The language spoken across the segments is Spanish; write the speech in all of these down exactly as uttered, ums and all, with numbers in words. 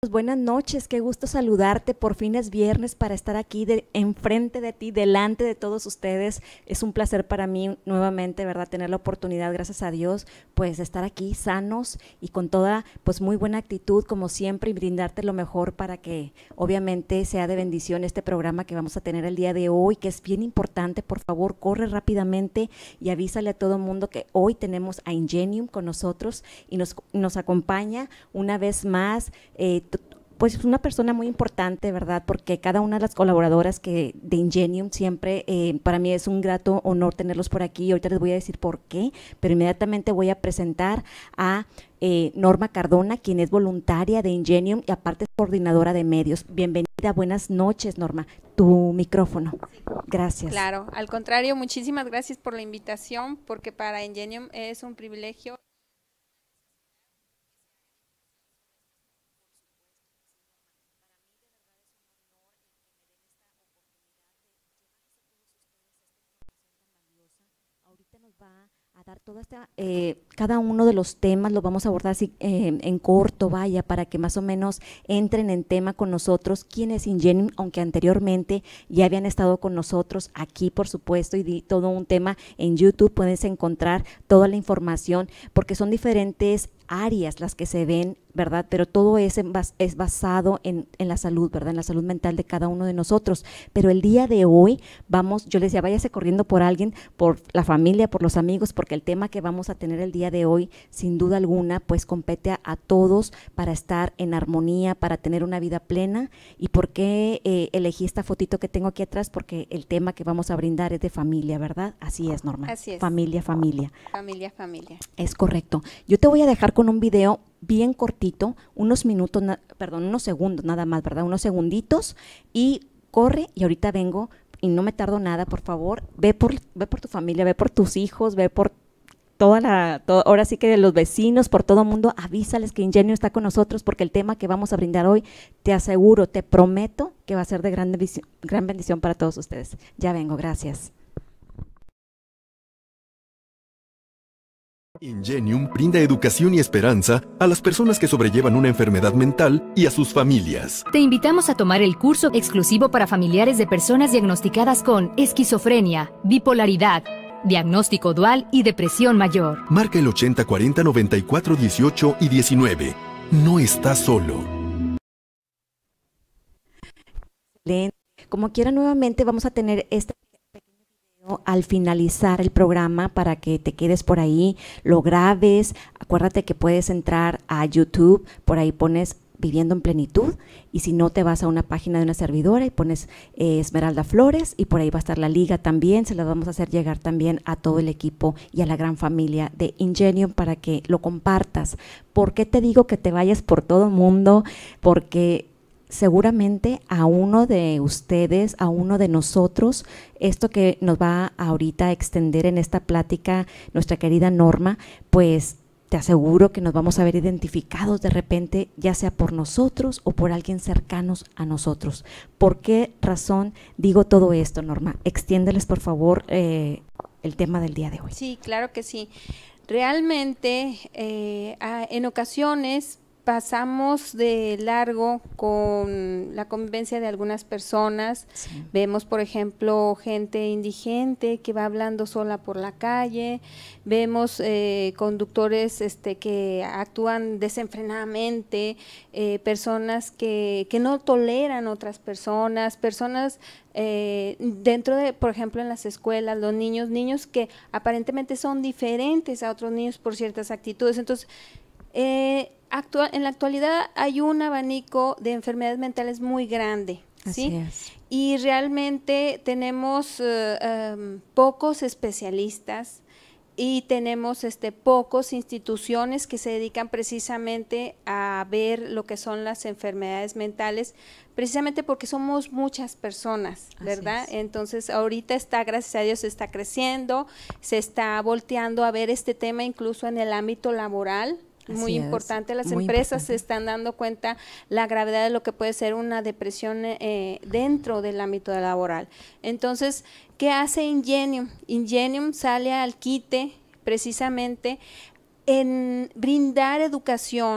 Buenas noches, qué gusto saludarte. Por fin es viernes para estar aquí de, enfrente de ti, delante de todos ustedes. Es un placer para mí nuevamente, ¿verdad? Tener la oportunidad, gracias a Dios, pues de estar aquí sanos y con toda, pues muy buena actitud, como siempre, y brindarte lo mejor para que obviamente sea de bendición este programa que vamos a tener el día de hoy, que es bien importante. Por favor, corre rápidamente y avísale a todo el mundo que hoy tenemos a Ingenium con nosotros y nos, nos acompaña una vez más. Eh, Pues es una persona muy importante, ¿verdad? Porque cada una de las colaboradoras que de Ingenium siempre, eh, para mí es un grato honor tenerlos por aquí. Ahorita les voy a decir por qué, pero inmediatamente voy a presentar a eh, Norma Cardona, quien es voluntaria de Ingenium y aparte es coordinadora de medios. Bienvenida, buenas noches, Norma. Tu micrófono. Gracias. Claro, al contrario, muchísimas gracias por la invitación, porque para Ingenium es un privilegio. Ahorita nos va a dar toda esta, eh, cada uno de los temas lo vamos a abordar así, eh, en corto, vaya, para que más o menos entren en tema con nosotros. ¿Quién es Ingenium? Aunque anteriormente ya habían estado con nosotros aquí, por supuesto, y di todo un tema en YouTube, puedes encontrar toda la información, porque son diferentes áreas las que se ven, ¿verdad? Pero todo es, en bas, es basado en, en la salud, ¿verdad? En la salud mental de cada uno de nosotros. Pero el día de hoy vamos, yo les decía, váyase corriendo por alguien, por la familia, por los amigos, porque el tema que vamos a tener el día de hoy, sin duda alguna, pues compete a, a todos para estar en armonía, para tener una vida plena. ¿Y por qué eh, elegí esta fotito que tengo aquí atrás? Porque el tema que vamos a brindar es de familia, ¿verdad? Así es, Norma. Así es. Familia, familia. Familia, familia. Es correcto. Yo te voy a dejar con un video bien cortito, unos minutos, na, perdón, unos segundos nada más, ¿verdad? Unos segunditos y corre y ahorita vengo y no me tardo nada, por favor, ve por, ve por tu familia, ve por tus hijos, ve por toda la, todo, ahora sí que los vecinos, por todo el mundo, avísales que Ingenium está con nosotros porque el tema que vamos a brindar hoy, te aseguro, te prometo que va a ser de gran, gran bendición para todos ustedes. Ya vengo, gracias. Ingenium brinda educación y esperanza a las personas que sobrellevan una enfermedad mental y a sus familias. Te invitamos a tomar el curso exclusivo para familiares de personas diagnosticadas con esquizofrenia, bipolaridad, diagnóstico dual y depresión mayor. Marca el ochenta cuarenta noventa y cuatro dieciocho y diecinueve. No estás solo. Como quiera, nuevamente vamos a tener este al finalizar el programa para que te quedes por ahí, lo grabes. Acuérdate que puedes entrar a YouTube, por ahí pones Viviendo en Plenitud, y si no te vas a una página de una servidora y pones eh, Esmeralda Flores, y por ahí va a estar la liga también. Se la vamos a hacer llegar también a todo el equipo y a la gran familia de Ingenium para que lo compartas. ¿Por qué te digo que te vayas por todo el mundo? Porque seguramente a uno de ustedes, a uno de nosotros, esto que nos va ahorita a extender en esta plática nuestra querida Norma, pues te aseguro que nos vamos a ver identificados de repente, ya sea por nosotros o por alguien cercanos a nosotros. ¿Por qué razón digo todo esto, Norma? Extiéndeles, por favor, eh, el tema del día de hoy. Sí, claro que sí. Realmente, eh, a, en ocasiones pasamos de largo con la convivencia de algunas personas. Sí. Vemos, por ejemplo, gente indigente que va hablando sola por la calle, vemos eh, conductores este, que actúan desenfrenadamente, eh, personas que, que no toleran otras personas, personas eh, dentro de, por ejemplo, en las escuelas, los niños, niños que aparentemente son diferentes a otros niños por ciertas actitudes. Entonces, eh, Actual, en la actualidad hay un abanico de enfermedades mentales muy grande, ¿sí? Así es. Y realmente tenemos uh, um, pocos especialistas y tenemos este, pocos instituciones que se dedican precisamente a ver lo que son las enfermedades mentales, precisamente porque somos muchas personas, ¿verdad? Entonces ahorita está, gracias a Dios, se está creciendo, se está volteando a ver este tema incluso en el ámbito laboral. Muy Así importante, es, las muy empresas importante. se están dando cuenta la gravedad de lo que puede ser una depresión eh, dentro del ámbito laboral. Entonces, ¿qué hace Ingenium? Ingenium sale al quite precisamente en brindar educación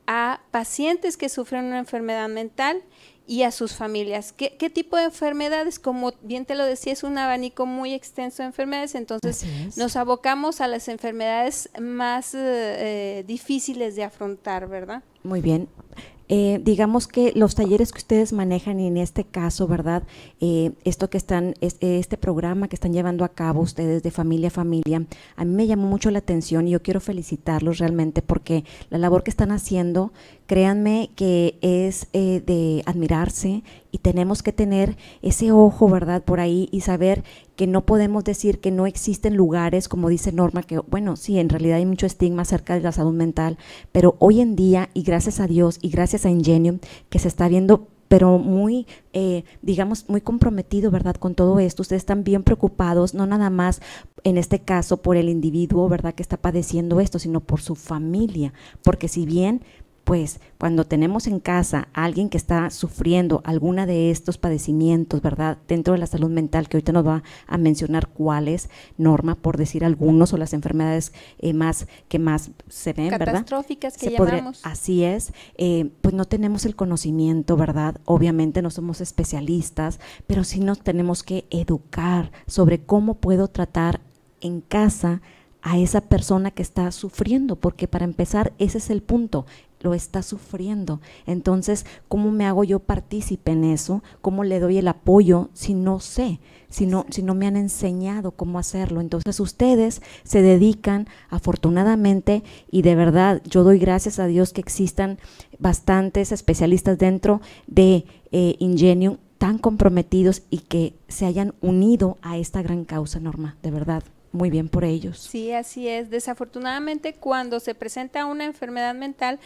a pacientes que sufren una enfermedad mental y a sus familias. ¿Qué, qué tipo de enfermedades? Como bien te lo decía, es un abanico muy extenso de enfermedades, entonces nos abocamos a las enfermedades más eh, difíciles de afrontar, ¿verdad? Muy bien. Eh, digamos que los talleres que ustedes manejan y en este caso, ¿verdad? Eh, esto que están, es, este programa que están llevando a cabo ustedes de familia a familia, a mí me llamó mucho la atención y yo quiero felicitarlos realmente porque la labor que están haciendo, créanme que es eh, de admirarse y tenemos que tener ese ojo, ¿verdad? Por ahí y saber que no podemos decir que no existen lugares, como dice Norma, que bueno, sí, en realidad hay mucho estigma acerca de la salud mental, pero hoy en día, y gracias a Dios, y gracias a Ingenium, que se está viendo, pero muy, eh, digamos, muy comprometido, ¿verdad? Con todo esto, ustedes están bien preocupados, no nada más en este caso por el individuo, ¿verdad? Que está padeciendo esto, sino por su familia, porque si bien pues cuando tenemos en casa a alguien que está sufriendo alguna de estos padecimientos, ¿verdad? Dentro de la salud mental, que ahorita nos va a mencionar cuáles, Norma, por decir algunos, o las enfermedades eh, más que más se ven, ¿verdad? Catastróficas que se podría, llamamos. así es, eh, pues no tenemos el conocimiento, ¿verdad? Obviamente no somos especialistas, pero sí nos tenemos que educar sobre cómo puedo tratar en casa a esa persona que está sufriendo, porque para empezar ese es el punto, lo está sufriendo. Entonces, ¿cómo me hago yo partícipe en eso? ¿Cómo le doy el apoyo si no sé, si no, si no me han enseñado cómo hacerlo? Entonces, ustedes se dedican, afortunadamente, y de verdad, yo doy gracias a Dios que existan bastantes especialistas dentro de eh, Ingenium tan comprometidos y que se hayan unido a esta gran causa, Norma, de verdad. Muy bien por ellos. Sí, así es. Desafortunadamente, cuando se presenta una enfermedad mental,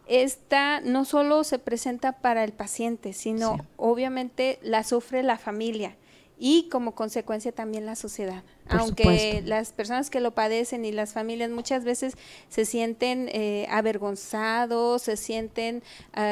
esta no solo se presenta para el paciente, sino sí. obviamente la sufre la familia y como consecuencia también la sociedad. Por Aunque supuesto. Las personas que lo padecen y las familias muchas veces se sienten eh, avergonzados, se sienten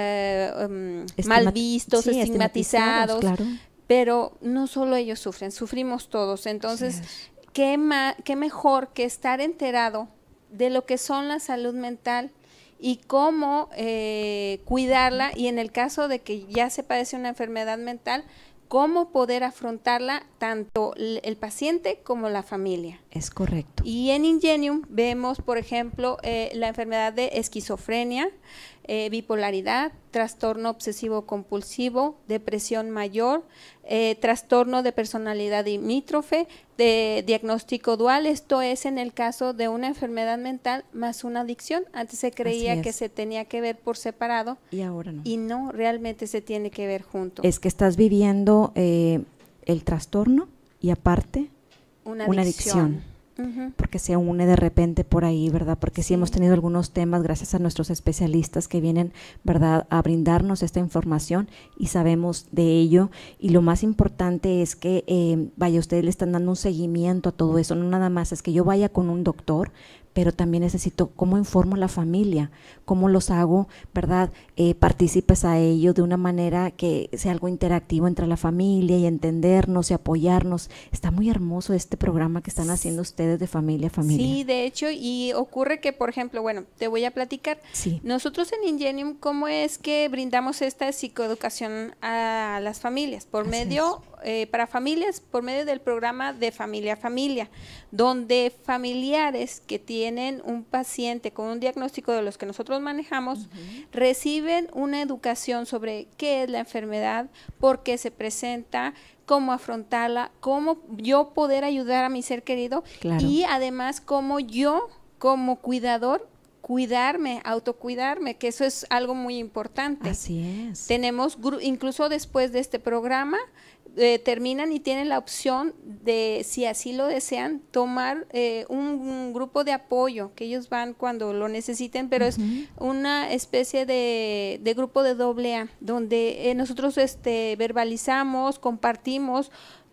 uh, um, Estigma mal vistos, sí, estigmatizados, claro. Pero no solo ellos sufren, sufrimos todos. Entonces, sí ¿Qué, ma qué mejor que estar enterado de lo que son la salud mental y cómo eh, cuidarla, y en el caso de que ya se padece una enfermedad mental, cómo poder afrontarla tanto el paciente como la familia? Es correcto. Y en Ingenium vemos, por ejemplo, eh, la enfermedad de esquizofrenia, eh, bipolaridad, trastorno obsesivo compulsivo, depresión mayor, eh, trastorno de personalidad limítrofe, de diagnóstico dual. Esto es en el caso de una enfermedad mental más una adicción. Antes se creía que se tenía que ver por separado y ahora no. Y no, realmente se tiene que ver junto. Es que estás viviendo eh, el trastorno y aparte una una adicción. adicción. Uh-huh. Porque se une de repente por ahí, ¿verdad? Porque sí. sí hemos tenido algunos temas gracias a nuestros especialistas que vienen, ¿verdad?, a brindarnos esta información y sabemos de ello. Y lo más importante es que, eh, vaya, ustedes le están dando un seguimiento a todo eso. No nada más es que yo vaya con un doctor, pero también necesito cómo informo a la familia, cómo los hago, ¿verdad?, eh, partícipes a ello de una manera que sea algo interactivo entre la familia y entendernos y apoyarnos. Está muy hermoso este programa que están haciendo ustedes de familia a familia. Sí, de hecho, y ocurre que, por ejemplo, bueno, te voy a platicar. Sí. Nosotros en Ingenium, ¿cómo es que brindamos esta psicoeducación a las familias? Por Así medio, eh, para familias, por medio del programa de Familia a Familia, donde familiares que tienen tienen un paciente con un diagnóstico de los que nosotros manejamos, uh-huh. reciben una educación sobre qué es la enfermedad, por qué se presenta, cómo afrontarla, cómo yo poder ayudar a mi ser querido claro. y además cómo yo como cuidador cuidarme, autocuidarme, que eso es algo muy importante. Así es. Tenemos, incluso después de este programa, Eh, terminan y tienen la opción de, si así lo desean, tomar eh, un, un grupo de apoyo, que ellos van cuando lo necesiten, pero uh-huh. es una especie de, de grupo de doble A, donde eh, nosotros este, verbalizamos, compartimos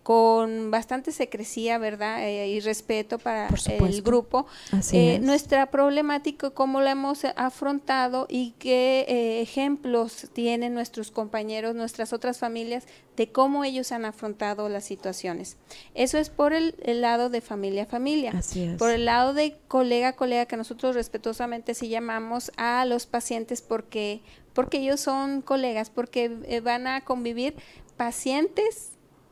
con bastante secrecía, ¿verdad? Eh, y respeto para el grupo. Así eh, es. Nuestra problemática, cómo la hemos afrontado y qué eh, ejemplos tienen nuestros compañeros, nuestras otras familias, de cómo ellos han afrontado las situaciones. Eso es por el, el lado de familia a familia. Así es. Por el lado de colega a colega, que nosotros respetuosamente sí llamamos a los pacientes porque, porque ellos son colegas, porque eh, van a convivir pacientes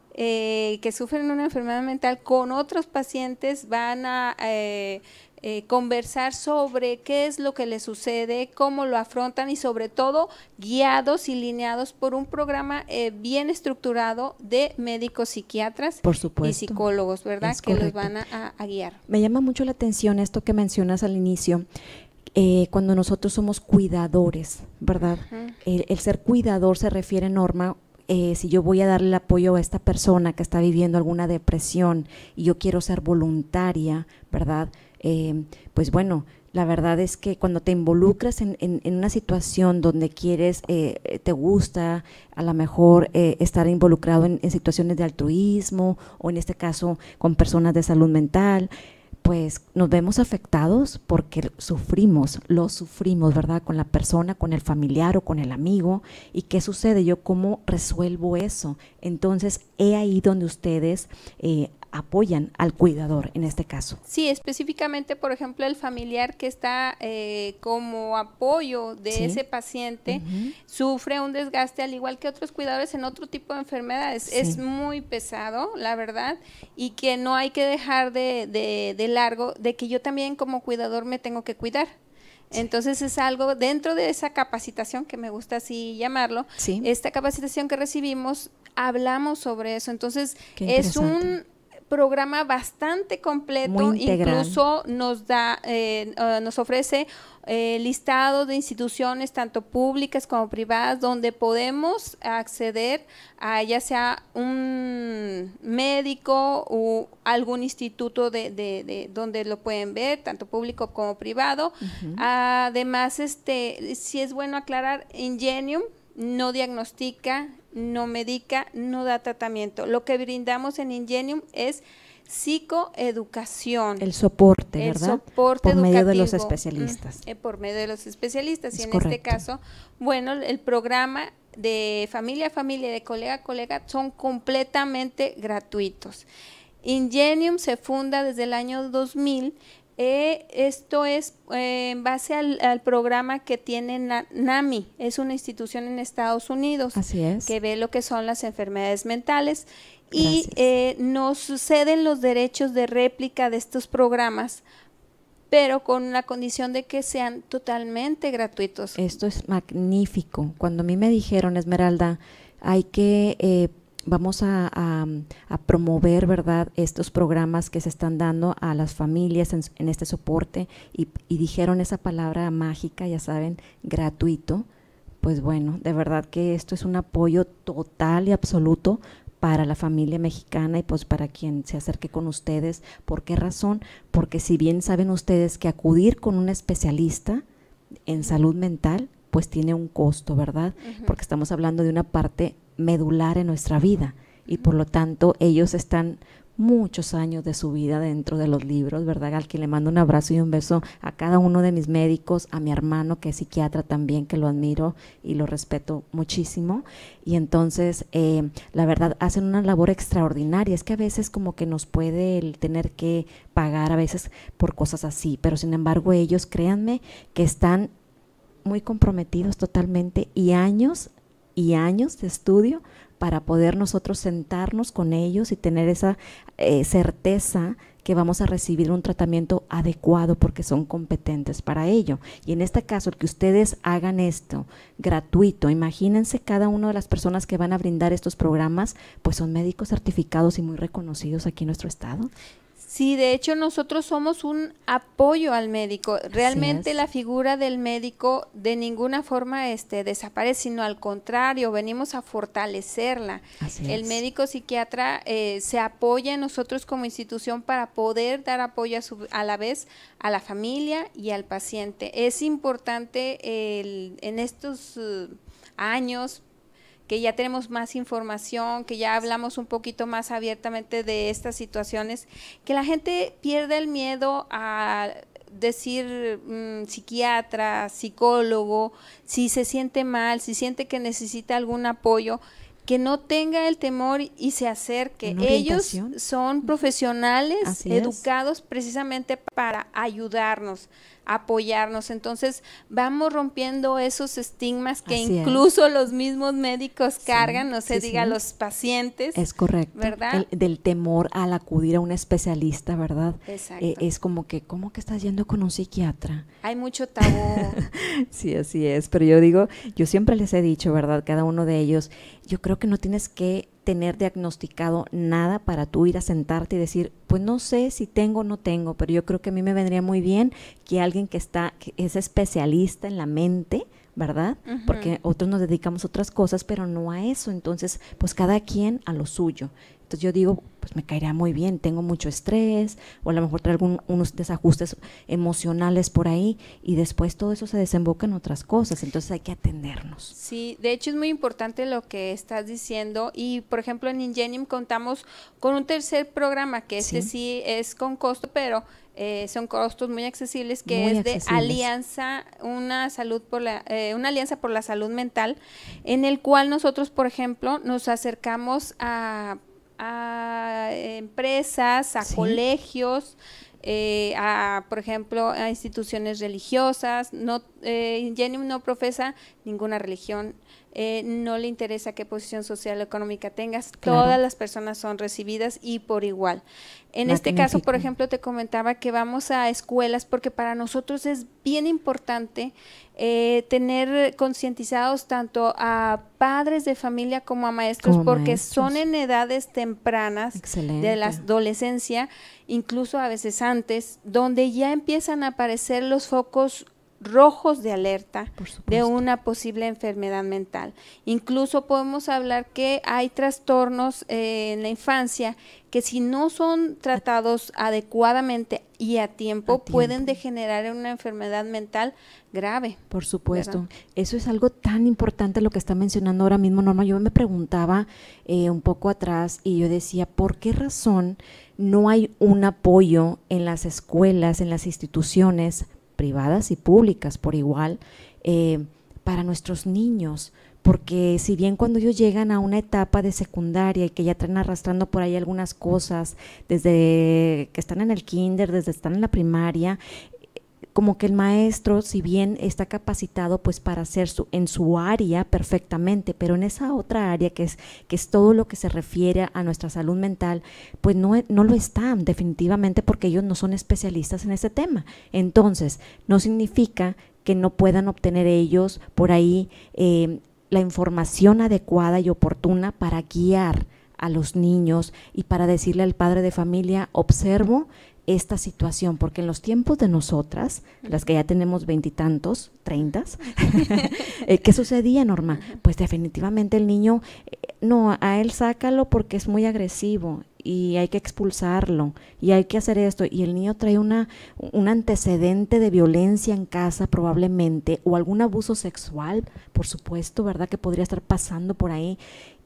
Eh, que sufren una enfermedad mental con otros pacientes, van a eh, eh, conversar sobre qué es lo que les sucede, cómo lo afrontan y sobre todo guiados y lineados por un programa eh, bien estructurado de médicos psiquiatras por supuesto, y psicólogos, ¿verdad? Es que correcto. los van a, a guiar. Me llama mucho la atención esto que mencionas al inicio, eh, cuando nosotros somos cuidadores, ¿verdad? Uh-huh. el, el ser cuidador se refiere, Norma, Eh, si yo voy a darle el apoyo a esta persona que está viviendo alguna depresión y yo quiero ser voluntaria, ¿verdad? Eh, pues bueno, la verdad es que cuando te involucras en, en, en una situación donde quieres, eh, te gusta a lo mejor eh, estar involucrado en, en situaciones de altruismo o en este caso con personas de salud mental, pues nos vemos afectados porque sufrimos, lo sufrimos, ¿verdad? Con la persona, con el familiar o con el amigo. ¿Y qué sucede? Yo, ¿cómo resuelvo eso? Entonces, he ahí donde ustedes eh, apoyan al cuidador en este caso. Sí, específicamente, por ejemplo, el familiar que está eh, como apoyo de ¿Sí? ese paciente uh-huh. sufre un desgaste al igual que otros cuidadores en otro tipo de enfermedades. Sí. Es muy pesado, la verdad, y que no hay que dejar de, de, de largo de que yo también como cuidador me tengo que cuidar. Entonces es algo dentro de esa capacitación, que me gusta así llamarlo, sí. esta capacitación que recibimos, hablamos sobre eso. Entonces es un programa bastante completo, incluso nos da, eh, uh, nos ofrece eh, listado de instituciones tanto públicas como privadas donde podemos acceder a ya sea un médico o algún instituto de, de, de donde lo pueden ver, tanto público como privado. Uh-huh. Además, este, sí es bueno aclarar, Ingenium no diagnostica, no medica, no da tratamiento. Lo que brindamos en Ingenium es psicoeducación. El soporte, el ¿verdad? Soporte por educativo. medio de los especialistas. Eh, por medio de los especialistas. Es y en correcto. este caso, bueno, el programa de familia a familia, de colega a colega, son completamente gratuitos. Ingenium se funda desde el año dos mil. Eh, esto es eh, en base al, al programa que tiene Na- NAMI, es una institución en Estados Unidos. Así es. Que ve lo que son las enfermedades mentales y eh, nos ceden los derechos de réplica de estos programas, pero con la condición de que sean totalmente gratuitos. Esto es magnífico. Cuando a mí me dijeron, Esmeralda, hay que eh, vamos a, a, a promover, ¿verdad?, estos programas que se están dando a las familias en, en este soporte y, y dijeron esa palabra mágica, ya saben, gratuito. Pues bueno, de verdad que esto es un apoyo total y absoluto para la familia mexicana y pues para quien se acerque con ustedes. ¿Por qué razón? Porque si bien saben ustedes que acudir con un especialista en salud mental, pues tiene un costo, ¿verdad? Uh-huh. Porque estamos hablando de una parte medular en nuestra vida y por lo tanto ellos están muchos años de su vida dentro de los libros, ¿verdad? Al que le mando un abrazo y un beso a cada uno de mis médicos, a mi hermano que es psiquiatra también, que lo admiro y lo respeto muchísimo. Y entonces, eh, la verdad, hacen una labor extraordinaria. Es que a veces como que nos puede el tener que pagar a veces por cosas así, pero sin embargo ellos, créanme, que están muy comprometidos totalmente y años y años de estudio para poder nosotros sentarnos con ellos y tener esa eh, certeza que vamos a recibir un tratamiento adecuado porque son competentes para ello. Y en este caso, el que ustedes hagan esto gratuito, imagínense cada una de las personas que van a brindar estos programas, pues son médicos certificados y muy reconocidos aquí en nuestro estado. Sí, de hecho nosotros somos un apoyo al médico. Realmente la figura del médico de ninguna forma este, desaparece, sino al contrario, venimos a fortalecerla. Así El es. médico psiquiatra eh, se apoya en nosotros como institución para poder dar apoyo a, su, a la vez a la familia y al paciente. Es importante el, en estos uh, años que ya tenemos más información, que ya hablamos un poquito más abiertamente de estas situaciones, que la gente pierde el miedo a decir mmm, psiquiatra, psicólogo, si se siente mal, si siente que necesita algún apoyo, que no tenga el temor y se acerque. Ellos son profesionales Así educados es. precisamente para ayudarnos, apoyarnos. Entonces vamos rompiendo esos estigmas que Así incluso es. los mismos médicos sí, cargan, no se sí, diga sí. los pacientes. Es correcto. ¿Verdad? El, del temor al acudir a un especialista, ¿verdad? Exacto. Eh, es como que, ¿cómo que estás yendo con un psiquiatra? Hay mucho tabú. Sí, así es. Pero yo digo, yo siempre les he dicho, ¿verdad? Cada uno de ellos, yo creo que no tienes que tener diagnosticado nada para tú ir a sentarte y decir, pues no sé si tengo o no tengo, pero yo creo que a mí me vendría muy bien que alguien que está, que es especialista en la mente, ¿verdad? Uh-huh. Porque otros nos dedicamos a otras cosas, pero no a eso. Entonces, pues cada quien a lo suyo. Entonces yo digo, pues me caería muy bien, tengo mucho estrés, o a lo mejor traigo algún, unos desajustes emocionales por ahí, y después todo eso se desemboca en otras cosas, entonces hay que atendernos. Sí, de hecho es muy importante lo que estás diciendo, y por ejemplo en Ingenium contamos con un tercer programa, que este sí, sí es con costo, pero eh, son costos muy accesibles, que muy es accesibles. de alianza, una salud por la, eh, una alianza por la salud mental, en el cual nosotros, por ejemplo, nos acercamos a a empresas, a sí. colegios, eh, a, por ejemplo, a instituciones religiosas. No, eh, Ingenium no profesa ninguna religión, eh, no le interesa qué posición social o económica tengas, claro. Todas las personas son recibidas y por igual. En Magnífico. Este caso, por ejemplo, te comentaba que vamos a escuelas porque para nosotros es bien importante eh, tener concientizados tanto a padres de familia como a maestros, como porque maestros. son en edades tempranas Excelente. de la adolescencia, incluso a veces antes, donde ya empiezan a aparecer los focos rojos de alerta de una posible enfermedad mental. Incluso podemos hablar que hay trastornos eh, en la infancia que si no son tratados adecuadamente y a tiempo, a tiempo. pueden degenerar en una enfermedad mental grave. Por supuesto. ¿Verdad? Eso es algo tan importante lo que está mencionando ahora mismo, Norma. Yo me preguntaba eh, un poco atrás y yo decía, ¿por qué razón no hay un apoyo en las escuelas, en las instituciones privadas y públicas por igual, eh, para nuestros niños? Porque si bien cuando ellos llegan a una etapa de secundaria y que ya traen arrastrando por ahí algunas cosas, desde que están en el kinder, desde que están en la primaria, como que el maestro, si bien está capacitado pues para hacer su, en su área perfectamente, pero en esa otra área que es, que es todo lo que se refiere a nuestra salud mental, pues no, no lo están definitivamente, porque ellos no son especialistas en ese tema. Entonces, no significa que no puedan obtener ellos por ahí eh, la información adecuada y oportuna para guiar a los niños y para decirle al padre de familia, observo esta situación, porque en los tiempos de nosotras, las que ya tenemos veintitantos, treintas, eh, ¿qué sucedía, Norma? Pues definitivamente el niño, eh, no, a él sácalo porque es muy agresivo y hay que expulsarlo y hay que hacer esto, y el niño trae una un antecedente de violencia en casa probablemente, o algún abuso sexual, por supuesto, ¿verdad? Que podría estar pasando por ahí,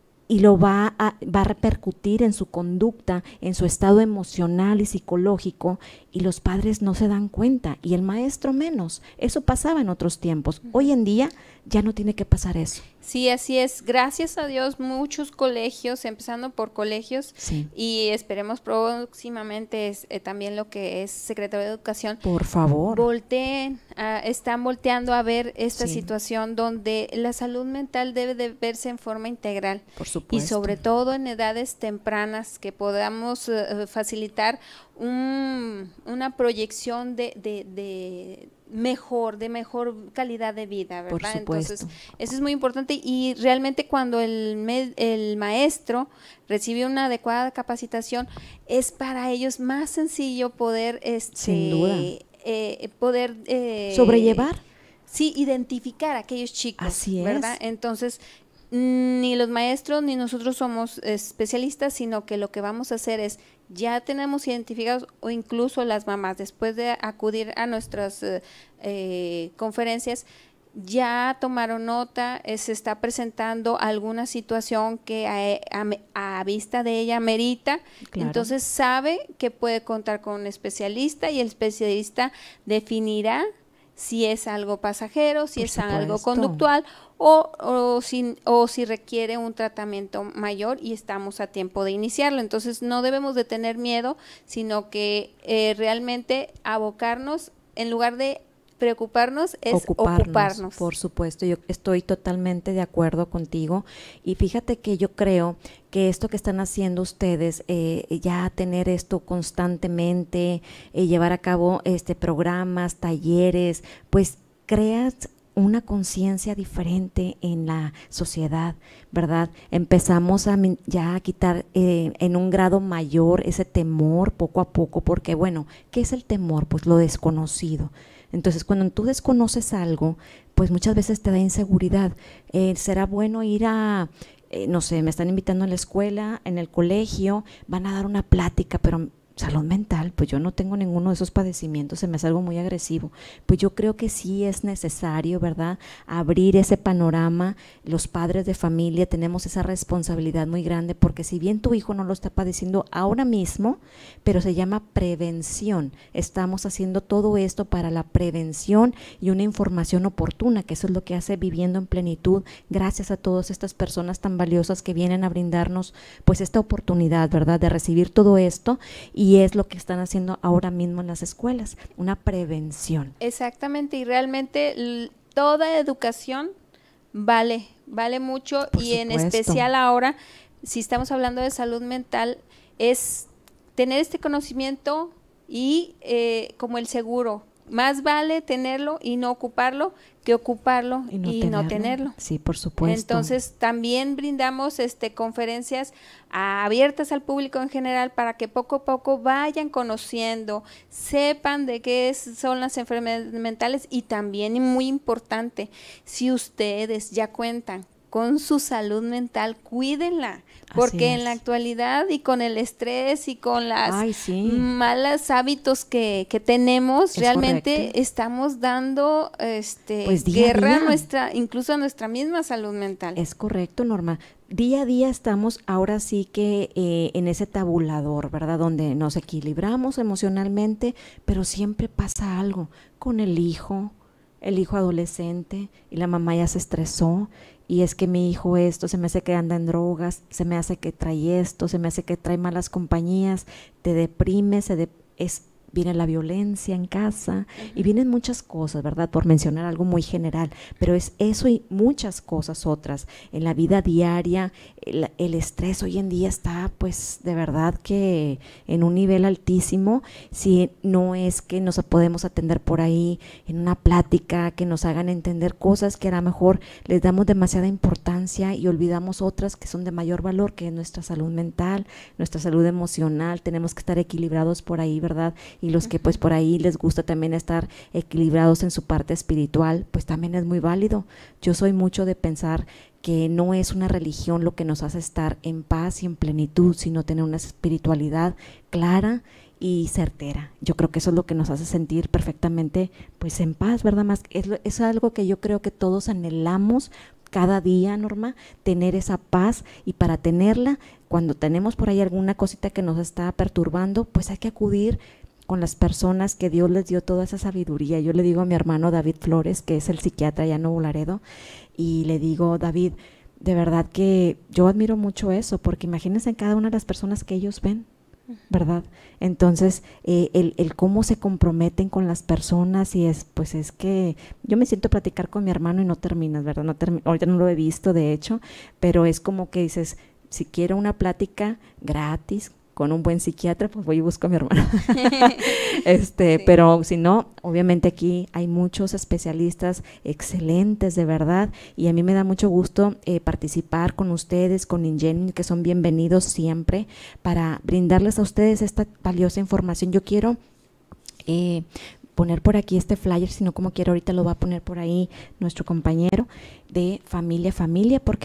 y lo va a, va a repercutir en su conducta, en su estado emocional y psicológico, y los padres no se dan cuenta, y el maestro menos. Eso pasaba en otros tiempos. Hoy en día ya no tiene que pasar eso. Sí, así es. Gracias a Dios, muchos colegios, empezando por colegios, sí. y esperemos próximamente es, eh, también lo que es Secretaría de Educación. Por favor. Volteen, uh, están volteando a ver esta sí. situación donde la salud mental debe de verse en forma integral. Por supuesto. Y sobre todo en edades tempranas, que podamos uh, facilitar un, una proyección de, de, de mejor, de mejor calidad de vida, ¿verdad? Por supuesto. Entonces, eso es muy importante, y realmente cuando el, med, el maestro recibe una adecuada capacitación, es para ellos más sencillo poder, este, sin duda, eh, poder eh, sobrellevar. Sí, identificar a aquellos chicos, así es, ¿verdad? Entonces, ni los maestros ni nosotros somos especialistas, sino que lo que vamos a hacer es, ya tenemos identificados, o incluso las mamás, después de acudir a nuestras eh, conferencias, ya tomaron nota, eh, se está presentando alguna situación que a, a, a vista de ella merita, claro. Entonces sabe que puede contar con un especialista y el especialista definirá si es algo pasajero, si Por es supuesto. algo conductual o, o, si, o si requiere un tratamiento mayor y estamos a tiempo de iniciarlo. Entonces no debemos de tener miedo, sino que eh, realmente abocarnos en lugar de preocuparnos es ocuparnos, ocuparnos. Por supuesto, yo estoy totalmente de acuerdo contigo y fíjate que yo creo que esto que están haciendo ustedes, eh, ya tener esto constantemente, eh, llevar a cabo este programas, talleres, pues creas una conciencia diferente en la sociedad, ¿verdad? Empezamos a ya a quitar eh, en un grado mayor ese temor poco a poco, porque bueno, ¿qué es el temor? Pues lo desconocido. Entonces, cuando tú desconoces algo, pues muchas veces te da inseguridad. Eh, ¿será bueno ir a, eh, no sé, me están invitando a la escuela, en el colegio, van a dar una plática, pero salud mental, pues yo no tengo ninguno de esos padecimientos, se me hace algo muy agresivo. Pues yo creo que sí es necesario, ¿verdad?, abrir ese panorama. Los padres de familia tenemos esa responsabilidad muy grande, porque si bien tu hijo no lo está padeciendo ahora mismo, pero se llama prevención, estamos haciendo todo esto para la prevención y una información oportuna, que eso es lo que hace Viviendo en Plenitud, gracias a todas estas personas tan valiosas que vienen a brindarnos pues esta oportunidad, ¿verdad?, de recibir todo esto. Y Y es lo que están haciendo ahora mismo en las escuelas, una prevención. Exactamente, y realmente toda educación vale, vale mucho. Por y supuesto. En especial ahora, si estamos hablando de salud mental, es tener este conocimiento y eh, como el seguro, más vale tenerlo y no ocuparlo que ocuparlo y no, y tenerlo. no tenerlo. Sí, por supuesto. Entonces también brindamos este conferencias a, abiertas al público en general para que poco a poco vayan conociendo, sepan de qué es, son las enfermedades mentales y también, y muy importante, si ustedes ya cuentan con su salud mental, cuídenla, porque en la actualidad y con el estrés y con las Ay, sí. malos hábitos que, que tenemos, es realmente correcto. Estamos dando este pues día guerra a, a nuestra, incluso a nuestra misma salud mental. Es correcto, Norma. Día a día estamos ahora sí que eh, en ese tabulador, ¿verdad?, donde nos equilibramos emocionalmente, pero siempre pasa algo con el hijo, el hijo adolescente, y la mamá ya se estresó, y es que mi hijo esto, se me hace que anda en drogas, se me hace que trae esto, se me hace que trae malas compañías, te deprime, se de, es, viene la violencia en casa, uh-huh. y vienen muchas cosas, ¿verdad?, por mencionar algo muy general, pero es eso y muchas cosas otras. En la vida diaria, el, el estrés hoy en día está pues de verdad que en un nivel altísimo, si no es que nos podemos atender por ahí en una plática, que nos hagan entender cosas que a lo mejor les damos demasiada importancia y olvidamos otras que son de mayor valor, que es nuestra salud mental, nuestra salud emocional. Tenemos que estar equilibrados por ahí, ¿verdad?, y los que pues por ahí les gusta también estar equilibrados en su parte espiritual, pues también es muy válido. Yo soy mucho de pensar que no es una religión lo que nos hace estar en paz y en plenitud, sino tener una espiritualidad clara y certera. Yo creo que eso es lo que nos hace sentir perfectamente pues en paz, ¿verdad? Más es, es algo que yo creo que todos anhelamos cada día, Norma, tener esa paz, y para tenerla, cuando tenemos por ahí alguna cosita que nos está perturbando, pues hay que acudir con las personas que Dios les dio toda esa sabiduría. Yo le digo a mi hermano David Flores, que es el psiquiatra allá en Nuevo Laredo, y le digo, David, de verdad que yo admiro mucho eso, porque imagínense en cada una de las personas que ellos ven, ¿verdad? Entonces, eh, el, el cómo se comprometen con las personas, y es, pues es que yo me siento a platicar con mi hermano y no terminas, ¿verdad? No termi- ahorita no lo he visto, de hecho, pero es como que dices, si quiero una plática gratis, con un buen psiquiatra, pues voy y busco a mi hermano. este, sí. Pero si no, obviamente aquí hay muchos especialistas excelentes, de verdad, y a mí me da mucho gusto eh, participar con ustedes, con Ingenio, que son bienvenidos siempre, para brindarles a ustedes esta valiosa información. Yo quiero eh, poner por aquí este flyer, si no como quiero ahorita lo va a poner por ahí nuestro compañero, de Familia Familia, porque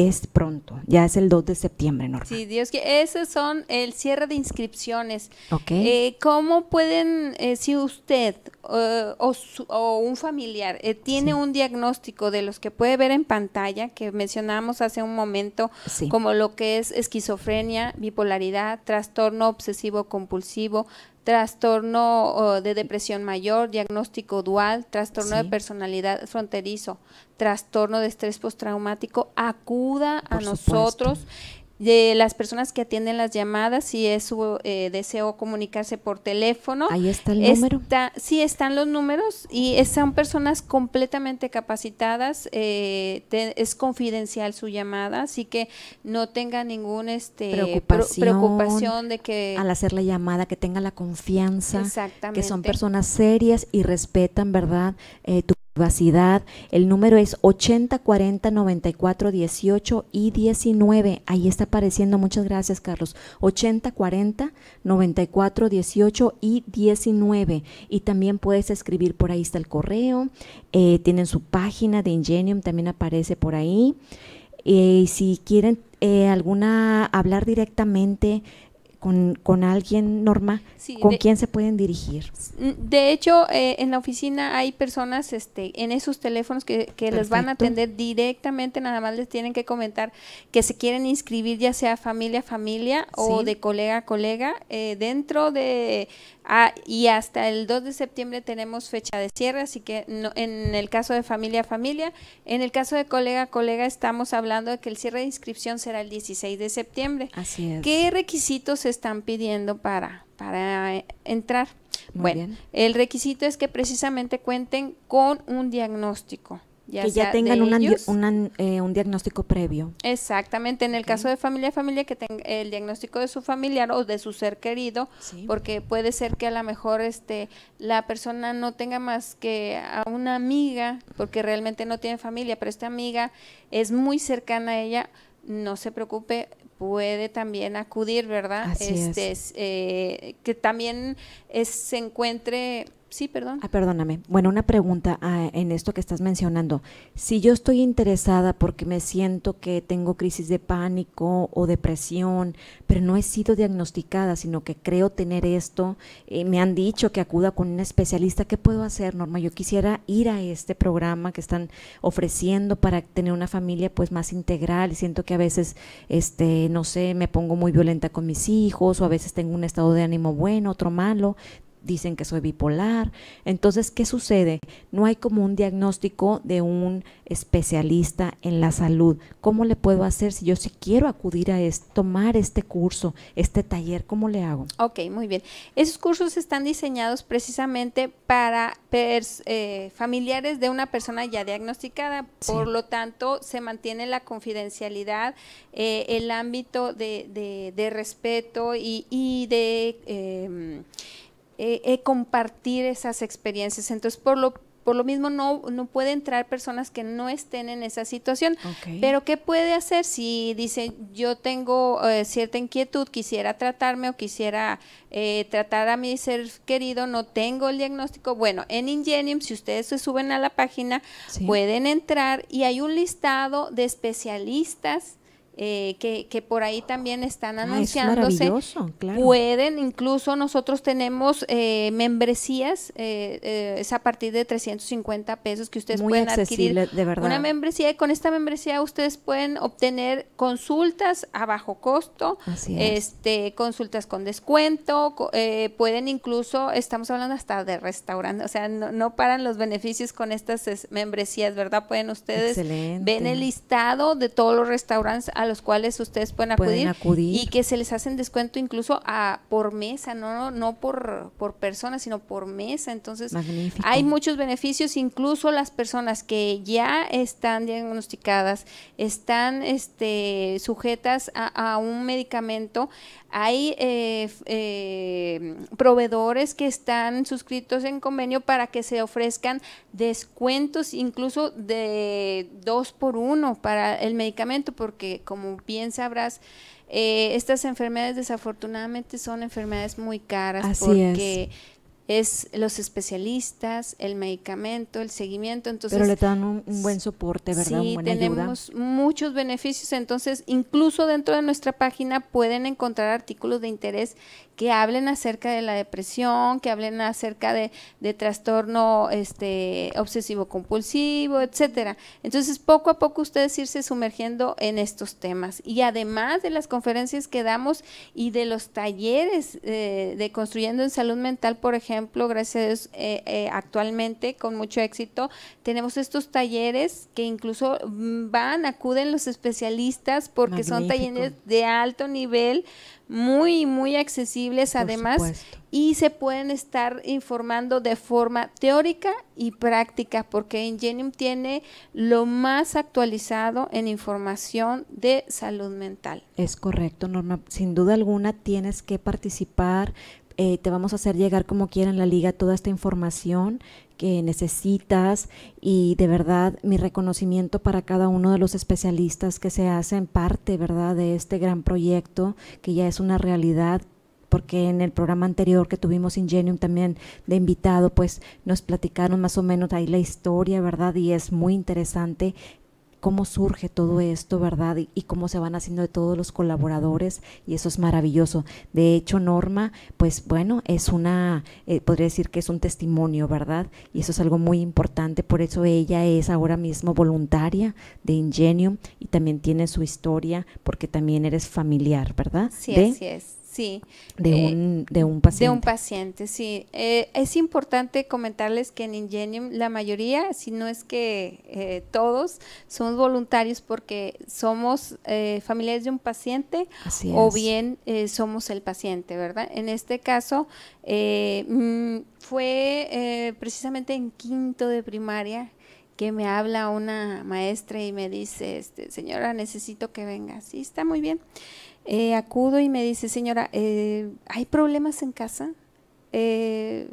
es pronto, ya es el dos de septiembre, Norma. Sí, Dios quiere. Esos son el cierre de inscripciones. Okay. Eh, ¿Cómo pueden, eh, si usted uh, o, su, o un familiar eh, tiene sí. un diagnóstico de los que puede ver en pantalla, que mencionamos hace un momento, sí. como lo que es esquizofrenia, bipolaridad, trastorno obsesivo compulsivo, trastorno uh, de depresión mayor, diagnóstico dual, trastorno sí. de personalidad fronterizo, trastorno de estrés postraumático, acuda Por a nosotros. Supuesto. De las personas que atienden las llamadas, si es su eh, deseo comunicarse por teléfono. Ahí está el número. Está, sí, están los números y es, son personas completamente capacitadas, eh, te, es confidencial su llamada, así que no tenga ningún este preocupación, pro, preocupación de que al hacer la llamada, que tenga la confianza, que son personas serias y respetan, ¿verdad?, eh, tu privacidad. El número es ochenta cuarenta noventa y cuatro dieciocho y diecinueve. Ahí está apareciendo. Muchas gracias, Carlos. ochenta cuarenta noventa y cuatro dieciocho y diecinueve. Y también puedes escribir por ahí, está el correo. Eh, tienen su página de Ingenium, también aparece por ahí. Y eh, si quieren eh, alguna hablar directamente Con, con alguien, Norma, sí, ¿con de, quién se pueden dirigir? De hecho, eh, en la oficina hay personas este, en esos teléfonos que, que les van a atender directamente, nada más les tienen que comentar que se quieren inscribir, ya sea familia a familia sí. o de colega a colega, eh, dentro de... Ah, y hasta el dos de septiembre tenemos fecha de cierre, así que no, en el caso de familia a familia, en el caso de colega a colega estamos hablando de que el cierre de inscripción será el dieciséis de septiembre. Así es. ¿Qué requisitos se están pidiendo para, para entrar? Muy bueno, bien. El requisito es que precisamente cuenten con un diagnóstico. Ya que ya tengan una, ellos, una, eh, un diagnóstico previo. Exactamente, en el okay. caso de familia a familia, que tenga el diagnóstico de su familiar o de su ser querido, sí. porque puede ser que a lo mejor este la persona no tenga más que a una amiga, porque realmente no tiene familia, pero esta amiga es muy cercana a ella, no se preocupe, puede también acudir, ¿verdad? Así este es. Eh, que también es, se encuentre... Sí, perdón. Ah, perdóname. Bueno, una pregunta ah, en esto que estás mencionando. Si yo estoy interesada porque me siento que tengo crisis de pánico o depresión, pero no he sido diagnosticada, sino que creo tener esto, eh, me han dicho que acuda con un especialista, ¿qué puedo hacer, Norma? Yo quisiera ir a este programa que están ofreciendo para tener una familia pues más integral y siento que a veces, este, no sé, me pongo muy violenta con mis hijos o a veces tengo un estado de ánimo bueno, otro malo. Dicen que soy bipolar. Entonces, ¿qué sucede? No hay como un diagnóstico de un especialista en la salud. ¿Cómo le puedo hacer si yo sí quiero acudir a esto, tomar este curso, este taller? ¿Cómo le hago? Ok, muy bien. Esos cursos están diseñados precisamente para pers, eh, familiares de una persona ya diagnosticada. Sí. Por lo tanto, se mantiene la confidencialidad, eh, el ámbito de, de, de respeto y, y de... Eh, Eh, eh, compartir esas experiencias. Entonces, por lo por lo mismo no, no puede entrar personas que no estén en esa situación. Okay. Pero ¿qué puede hacer si dice yo tengo eh, cierta inquietud, quisiera tratarme o quisiera eh, tratar a mi ser querido, no tengo el diagnóstico? Bueno, en Ingenium, si ustedes se suben a la página, sí. pueden entrar y hay un listado de especialistas Eh, que, que por ahí también están anunciándose. Ah, es claro. Pueden, incluso nosotros tenemos eh, membresías, eh, eh, es a partir de trescientos cincuenta pesos que ustedes Muy pueden accesible, adquirir de verdad. una membresía, y con esta membresía ustedes pueden obtener consultas a bajo costo, Así es. este consultas con descuento, eh, pueden incluso, estamos hablando hasta de restaurante, o sea, no, no paran los beneficios con estas es, membresías, ¿verdad? Pueden ustedes, Excelente. ven el listado de todos los restaurantes a los cuales ustedes pueden acudir, pueden acudir y que se les hacen descuento incluso a por mesa, no no por por persona, sino por mesa. Entonces, magnífico. Hay muchos beneficios, incluso las personas que ya están diagnosticadas, están este sujetas a, a un medicamento. Hay eh, eh, proveedores que están suscritos en convenio para que se ofrezcan descuentos incluso de dos por uno para el medicamento, porque como bien sabrás, eh, estas enfermedades desafortunadamente son enfermedades muy caras. Así porque es. es los especialistas, el medicamento, el seguimiento. Entonces, pero le dan un, un buen soporte, ¿verdad? Sí, Buena tenemos ayuda. muchos beneficios. Entonces, incluso dentro de nuestra página pueden encontrar artículos de interés que hablen acerca de la depresión, que hablen acerca de, de trastorno este, obsesivo compulsivo, etcétera. Entonces, poco a poco ustedes irse sumergiendo en estos temas. Y además de las conferencias que damos y de los talleres eh, de Construyendo en Salud Mental, por ejemplo, gracias a Dios, eh, eh, actualmente con mucho éxito, tenemos estos talleres que incluso van, acuden los especialistas porque Magnífico. Son talleres de alto nivel, muy, muy accesibles Por además, supuesto. Y se pueden estar informando de forma teórica y práctica, porque Ingenium tiene lo más actualizado en información de salud mental. Es correcto, Norma, sin duda alguna tienes que participar. Eh, te vamos a hacer llegar como quiera en la liga toda esta información que necesitas, y de verdad mi reconocimiento para cada uno de los especialistas que se hacen parte, ¿verdad?, de este gran proyecto que ya es una realidad, porque en el programa anterior que tuvimos Ingenium también de invitado, pues nos platicaron más o menos ahí la historia, ¿verdad?, y es muy interesante cómo surge todo esto, ¿verdad? Y, y cómo se van haciendo de todos los colaboradores, y eso es maravilloso. De hecho, Norma, pues bueno, es una, eh, podría decir que es un testimonio, ¿verdad? Y eso es algo muy importante, por eso ella es ahora mismo voluntaria de Ingenium y también tiene su historia, porque también eres familiar, ¿verdad? Sí, de, así es. Sí, de, eh, un, de un paciente. De un paciente, sí. Eh, es importante comentarles que en Ingenium la mayoría, si no es que eh, todos, somos voluntarios porque somos eh, familiares de un paciente Así o es. bien eh, somos el paciente, ¿verdad? En este caso eh, mm, fue eh, precisamente en quinto de primaria que me habla una maestra y me dice, este, señora, necesito que venga. Sí, está muy bien. Eh, acudo y me dice, señora, eh, ¿hay problemas en casa? Eh,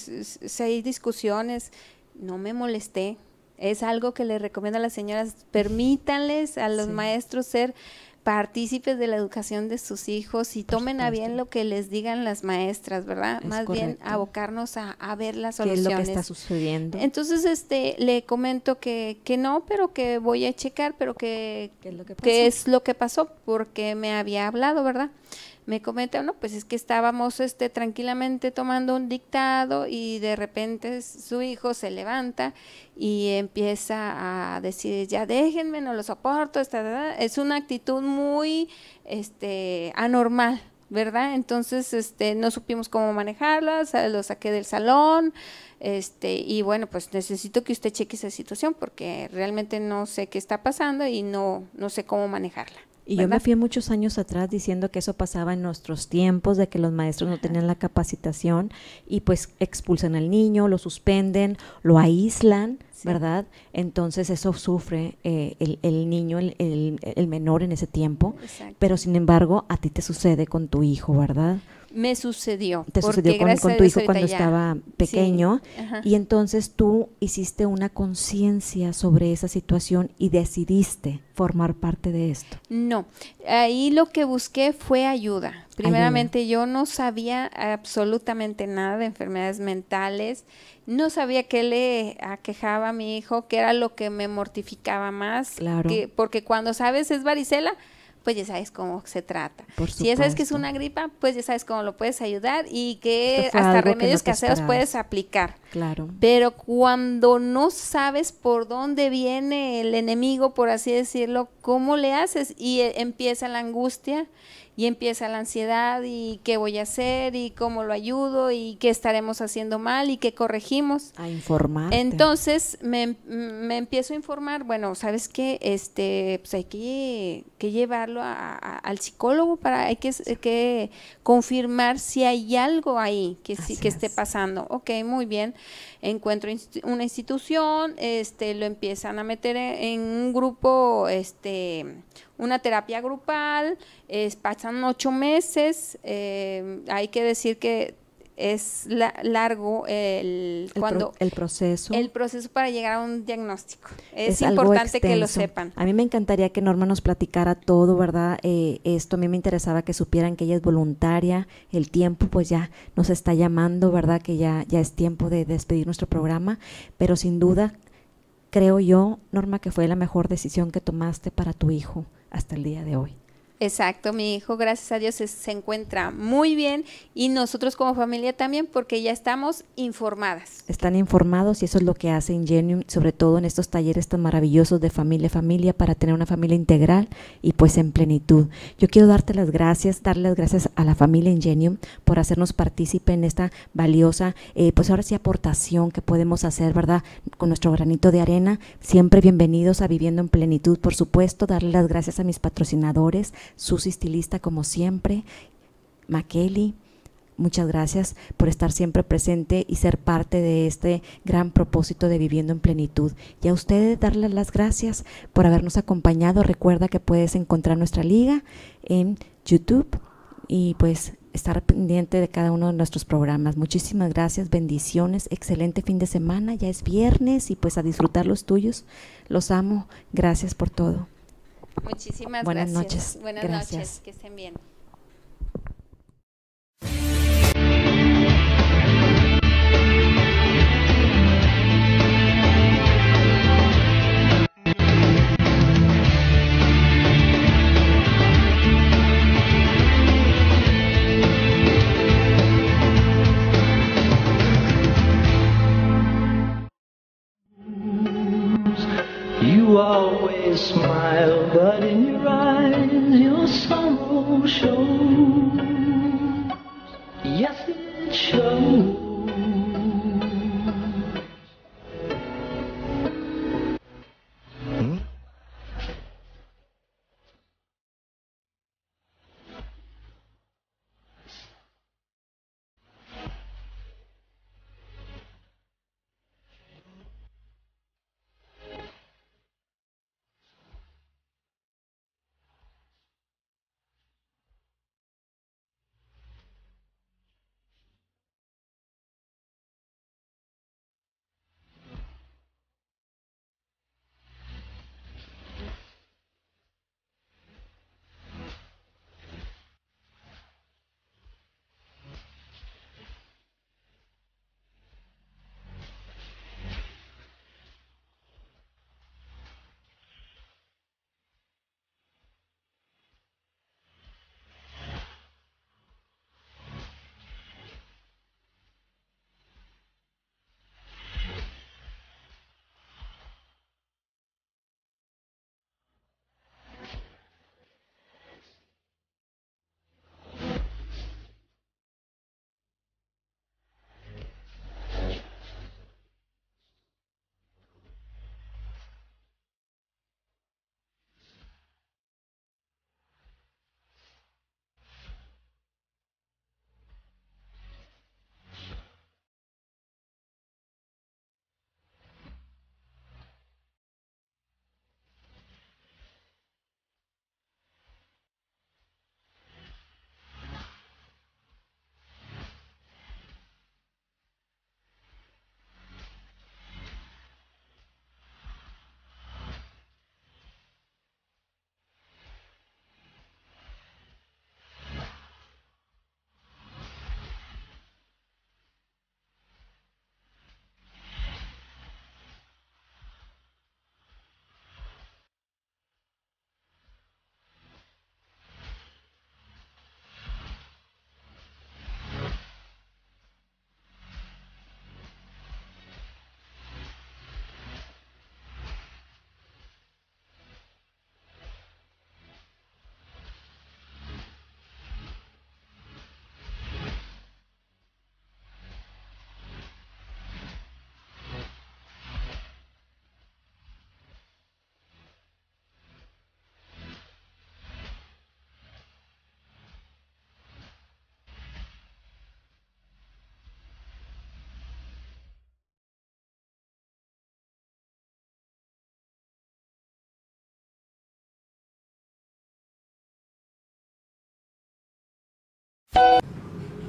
si hay discusiones, no me molesté. Es algo que le recomiendo a las señoras, permítanles a los sí. maestros ser partícipes de la educación de sus hijos y Por tomen supuesto. a bien lo que les digan las maestras, ¿verdad? Es Más correcto. bien abocarnos a, a ver las ¿Qué soluciones. es lo que está sucediendo? Entonces, este, le comento que, que no, pero que voy a checar, pero que ¿Qué es lo que pasó? qué es lo que pasó, porque me había hablado, ¿verdad? Me comenta, no, pues es que estábamos este, tranquilamente tomando un dictado y de repente su hijo se levanta y empieza a decir, ya déjenme, no lo soporto, esta, es una actitud muy este, anormal, ¿verdad? Entonces este, no supimos cómo manejarla, lo saqué del salón, este, y bueno, pues necesito que usted cheque esa situación porque realmente no sé qué está pasando y no, no sé cómo manejarla. Y ¿verdad? Yo me fui muchos años atrás diciendo que eso pasaba en nuestros tiempos, de que los maestros no tenían la capacitación y pues expulsan al niño, lo suspenden, lo aíslan, sí. ¿verdad? Entonces eso sufre eh, el, el niño, el, el, el menor en ese tiempo, Exacto. pero sin embargo a ti te sucede con tu hijo, ¿verdad? Me sucedió. Te sucedió con, con tu hijo cuando ya. estaba pequeño, sí. y entonces tú hiciste una conciencia sobre esa situación y decidiste formar parte de esto. No, ahí lo que busqué fue ayuda. Primeramente ayuda. Yo no sabía absolutamente nada de enfermedades mentales, no sabía qué le aquejaba a mi hijo, qué era lo que me mortificaba más, claro. que, porque cuando sabes es varicela, pues ya sabes cómo se trata. Por si ya sabes que es una gripa, pues ya sabes cómo lo puedes ayudar y que hasta remedios que no caseros puedes aplicar. Claro. Pero cuando no sabes por dónde viene el enemigo, por así decirlo, ¿cómo le haces? Y eh, empieza la angustia y empieza la ansiedad y qué voy a hacer y cómo lo ayudo y qué estaremos haciendo mal y qué corregimos. A informarte. Entonces me, me empiezo a informar, bueno, ¿sabes qué? Este, pues hay que, que llevarlo a, a, al psicólogo para, hay que, que confirmar si hay algo ahí que, sí, que esté pasando. Ok, muy bien. Encuentro inst- una institución, este, lo empiezan a meter en, en un grupo, este, una terapia grupal, eh, pasan ocho meses, eh, hay que decir que es la, largo el, el, cuando pro, el proceso. El proceso para llegar a un diagnóstico. Es, es importante que lo sepan. A mí me encantaría que Norma nos platicara todo, ¿verdad? Eh, esto a mí me interesaba que supieran que ella es voluntaria, el tiempo pues ya nos está llamando, ¿verdad? Que ya, ya es tiempo de despedir nuestro programa, pero sin duda creo yo, Norma, que fue la mejor decisión que tomaste para tu hijo hasta el día de hoy. Exacto, mi hijo, gracias a Dios, se, se encuentra muy bien y nosotros como familia también, porque ya estamos informadas. Están informados y eso es lo que hace Ingenium, sobre todo en estos talleres tan maravillosos de familia a familia, para tener una familia integral y pues en plenitud. Yo quiero darte las gracias, darle las gracias a la familia Ingenium por hacernos partícipe en esta valiosa, eh, pues ahora sí aportación que podemos hacer, ¿verdad? Con nuestro granito de arena. Siempre bienvenidos a Viviendo en Plenitud, por supuesto, darle las gracias a mis patrocinadores, Susi Estilista, como siempre, Makeli, muchas gracias por estar siempre presente y ser parte de este gran propósito de Viviendo en Plenitud. Y a ustedes darles las gracias por habernos acompañado. Recuerda que puedes encontrar nuestra liga en YouTube y pues estar pendiente de cada uno de nuestros programas. Muchísimas gracias, bendiciones, excelente fin de semana, ya es viernes y pues a disfrutar los tuyos. Los amo, gracias por todo. Muchísimas Buenas gracias. Noches. Buenas Gracias. noches, que estén bien. You always smile, but in your eyes your sorrow shows. Yes, it shows. Hmm?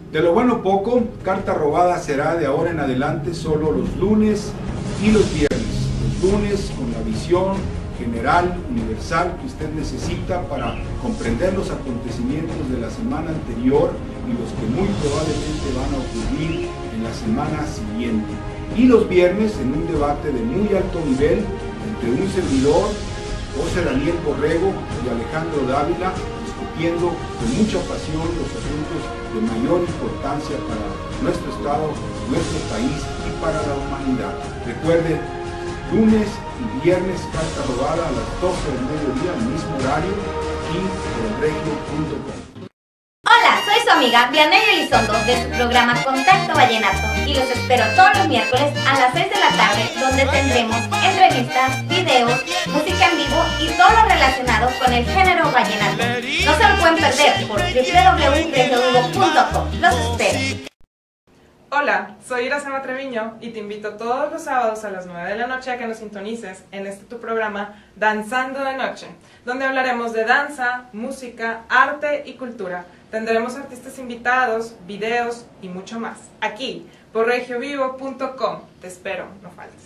De lo bueno poco, Carta Robada será de ahora en adelante solo los lunes y los viernes. Los lunes con la visión general, universal que usted necesita para comprender los acontecimientos de la semana anterior y los que muy probablemente van a ocurrir en la semana siguiente. Y los viernes en un debate de muy alto nivel entre un servidor, José Daniel Borrego y Alejandro Dávila, discutiendo con mucha pasión los asuntos de mayor importancia para nuestro Estado, nuestro país y para la humanidad. Recuerde, lunes y viernes, Carta Robada a las doce del mediodía, al mismo horario, aquí por el regio punto com. Hola, soy su amiga Vianey Elizondo de su programa Contacto Vallenato y los espero todos los miércoles a las seis de la tarde, donde tendremos entrevistas, videos, música en vivo y todo lo relacionado con el género vallenato. No se lo pueden perder por w w w punto regio vivo punto com. Los espero. Hola, soy Iracema Treviño y te invito todos los sábados a las nueve de la noche a que nos sintonices en este tu programa Danzando de Noche, donde hablaremos de danza, música, arte y cultura. Tendremos artistas invitados, videos y mucho más. Aquí, por regio vivo punto com. Te espero, no faltes.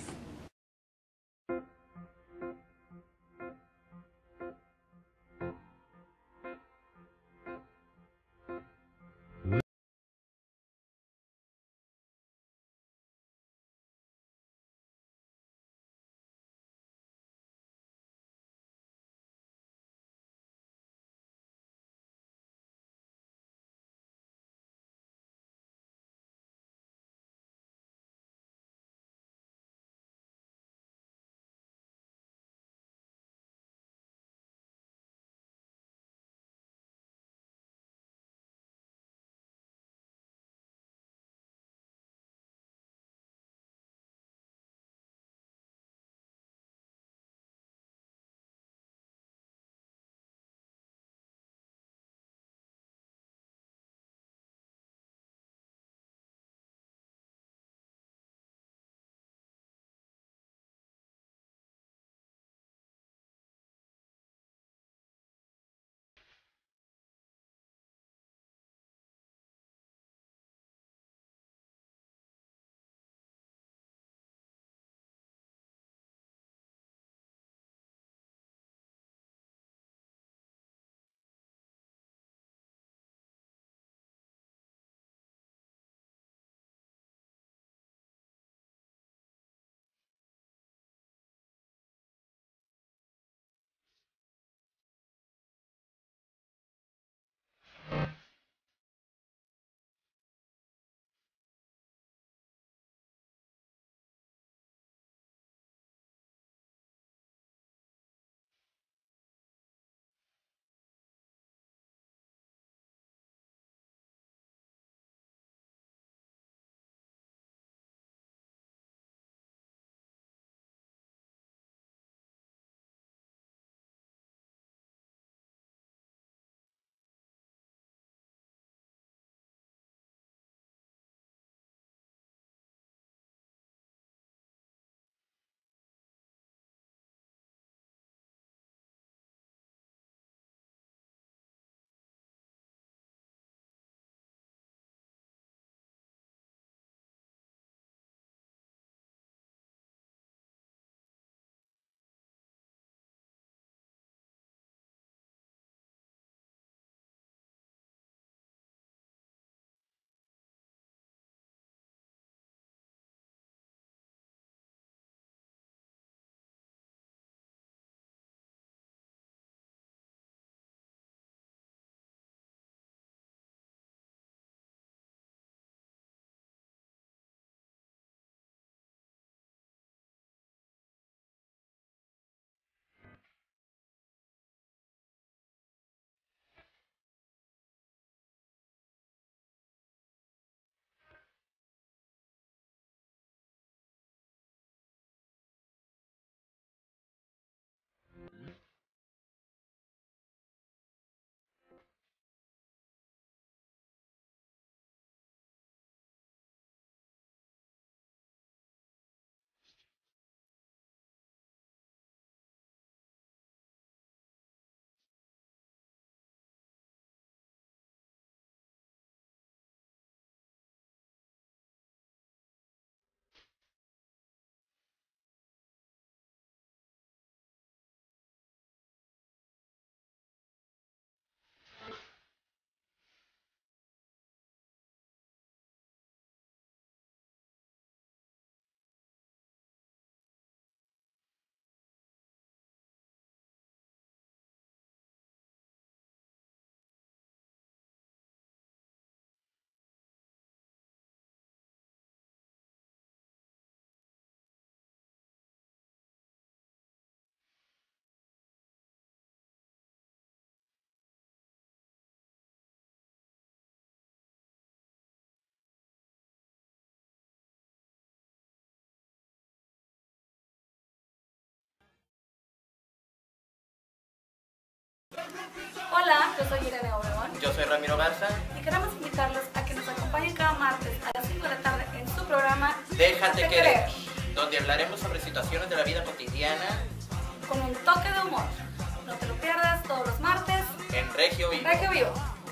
yo soy Irene Obregón. Yo soy Ramiro Garza. Y queremos invitarlos a que nos acompañen cada martes a las cinco de la tarde en su programa Déjate Querer, querer, donde hablaremos sobre situaciones de la vida cotidiana con un toque de humor. No te lo pierdas todos los martes en Regio Vivo. Regio Vivo.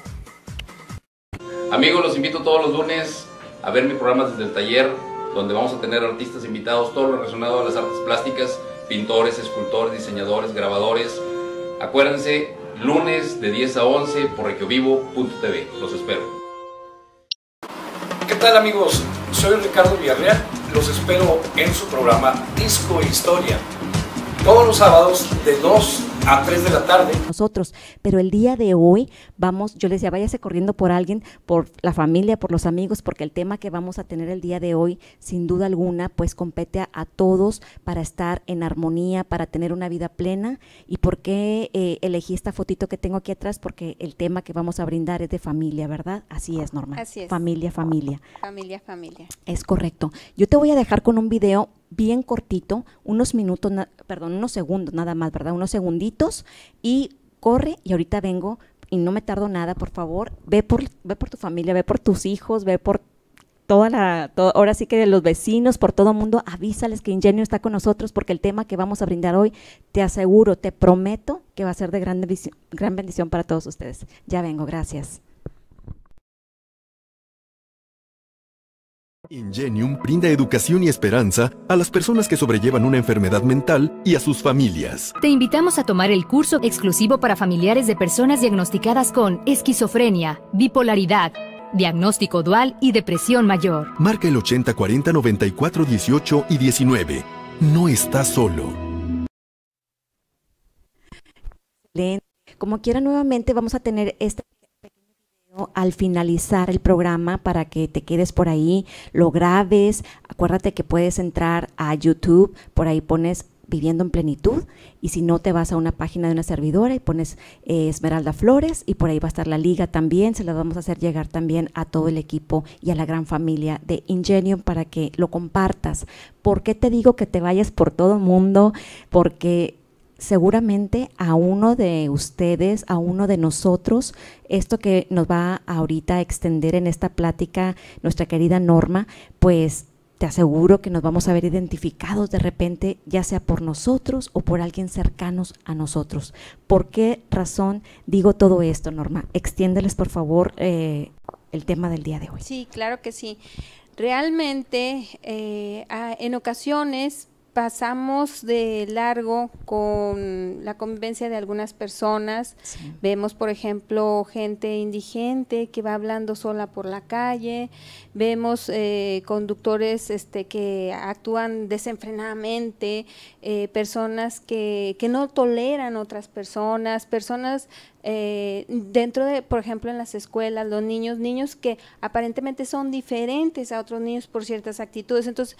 Amigos, los invito todos los lunes a ver mi programa desde el taller, donde vamos a tener artistas invitados, todo lo relacionado a las artes plásticas, pintores, escultores, diseñadores, grabadores. Acuérdense, lunes de diez a once por regiovivo punto t v. Los espero. ¿Qué tal, amigos? Soy Ricardo Villarreal. Los espero en su programa Disco e Historia, todos los sábados de dos a tres de la tarde. Nosotros, pero el día de hoy vamos, yo les decía, váyase corriendo por alguien, por la familia, por los amigos, porque el tema que vamos a tener el día de hoy, sin duda alguna, pues compete a, a todos para estar en armonía, para tener una vida plena. ¿Y por qué eh, elegí esta fotito que tengo aquí atrás? Porque el tema que vamos a brindar es de familia, ¿verdad? Así es, Norma. Así es. Familia, familia. Familia, familia. Es correcto. Yo te voy a dejar con un video bien cortito, unos minutos, na, perdón, unos segundos nada más, ¿verdad? Unos segunditos y corre y ahorita vengo y no me tardo nada, por favor, ve por, ve por tu familia, ve por tus hijos, ve por toda la, todo, ahora sí que de los vecinos, por todo el mundo, avísales que Ingenio está con nosotros porque el tema que vamos a brindar hoy, te aseguro, te prometo que va a ser de gran, gran bendición para todos ustedes. Ya vengo, gracias. Ingenium brinda educación y esperanza a las personas que sobrellevan una enfermedad mental y a sus familias. Te invitamos a tomar el curso exclusivo para familiares de personas diagnosticadas con esquizofrenia, bipolaridad, diagnóstico dual y depresión mayor. Marca el ochenta cuarenta noventa y cuatro dieciocho y diecinueve. No estás solo. Como quiera, nuevamente vamos a tener este al finalizar el programa para que te quedes por ahí, lo grabes. Acuérdate que puedes entrar a YouTube, por ahí pones Viviendo en Plenitud, y si no te vas a una página de una servidora y pones eh, Esmeralda Flores, y por ahí va a estar la liga también. Se la vamos a hacer llegar también a todo el equipo y a la gran familia de Ingenium para que lo compartas. ¿Por qué te digo que te vayas por todo el mundo? Porque seguramente a uno de ustedes, a uno de nosotros, esto que nos va ahorita a extender en esta plática nuestra querida Norma, pues te aseguro que nos vamos a ver identificados de repente, ya sea por nosotros o por alguien cercanos a nosotros. ¿Por qué razón digo todo esto, Norma? Extiéndeles, por favor, eh, el tema del día de hoy. Sí, claro que sí. Realmente, eh, a, en ocasiones pasamos de largo con la convivencia de algunas personas. Sí. Vemos, por ejemplo, gente indigente que va hablando sola por la calle, vemos eh, conductores este, que actúan desenfrenadamente, eh, personas que, que no toleran otras personas, personas eh, dentro de, por ejemplo, en las escuelas, los niños, niños que aparentemente son diferentes a otros niños por ciertas actitudes. Entonces,